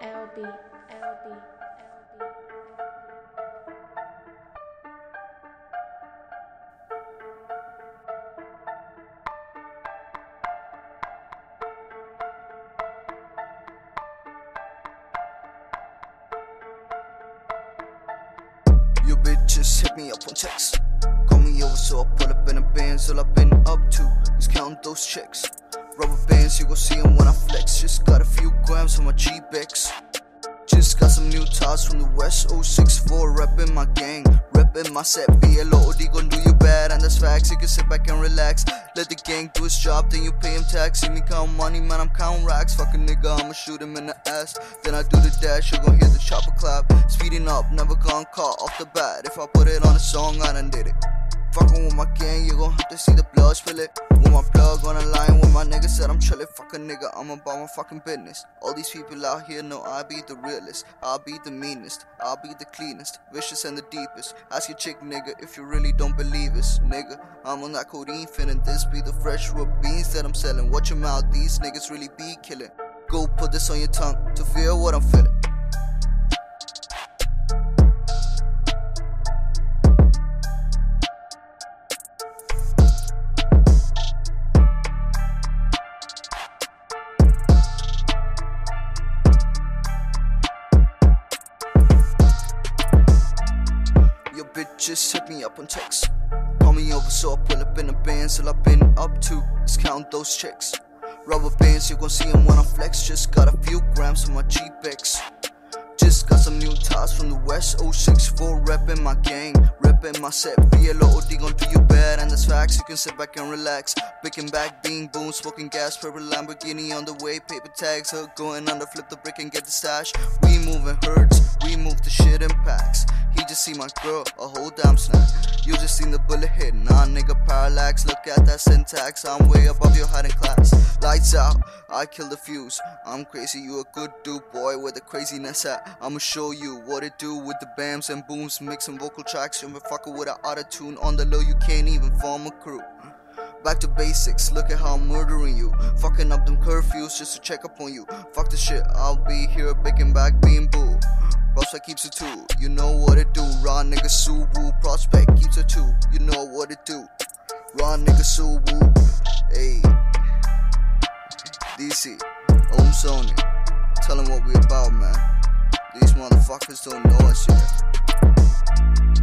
LB. You bitches hit me up on text. Call me over so I pull up in a Benz. All I've been up to is count those checks. Rubber bands, you gon' see them when I flex. Just got a few grams on my G-Bex. Just got some new tires from the West 064. Reppin' my gang, reppin' my set. BLOD gon' do you bad, and that's facts. You can sit back and relax. Let the gang do its job, then you pay him tax. See me count money, man, I'm counting racks. Fuck a nigga, I'ma shoot him in the ass. Then I do the dash, you gon' hear the chopper clap. Speeding up, never gone caught off the bat. If I put it on a song, I done did it. Fucking with my gang, you gon' have to see the blood spill it. With my plug on the line, with my nigga said I'm chillin'. Fuck a nigga, I'm about my fucking business. All these people out here know I be the realest. I'll be the meanest, I'll be the cleanest, vicious and the deepest. Ask your chick, nigga, if you really don't believe us. Nigga, I'm on that codeine feeling. This be the fresh raw beans that I'm selling. Watch your mouth, these niggas really be killing. Go put this on your tongue to feel what I'm feeling. Your bitches hit me up on text. Call me over so I pull up in a Benz. All I've been up to is count those checks. Rubber bands, you gon' see them when I flex. Just got a few grams on my G-Bex. Just got some new tires from the West 064. Reppin' my gang, reppin' my set. BLOD gon' do you bad, and that's facts. You can sit back and relax. Picking back, being boom, smoking gas. Purple Lamborghini on the way, paper tags. Hook going under, flip the brick and get the stash. We moving herds, we move the shit in packs. He just see my girl, a whole damn snack. You just seen the bullet hit, nah nigga parallax. Look at that syntax, I'm way above your height in class. Lights out, I kill the fuse. I'm crazy, you a good dude, boy, where the craziness at? I'ma show you what it do with the bams and booms. Mixing vocal tracks, you're fucking with an auto-tune. On the low, you can't even form a crew. Back to basics, look at how I'm murdering you. Fucking up them curfews just to check up on you. Fuck the shit, I'll be here picking back, being boo. Prospect keeps it two, you know what it do. Raw nigga Suwu, prospect keeps it two, you know what it do. Raw nigga Suwu, ayy. DC, Sony, tell them what we about, man. These motherfuckers don't know us yet.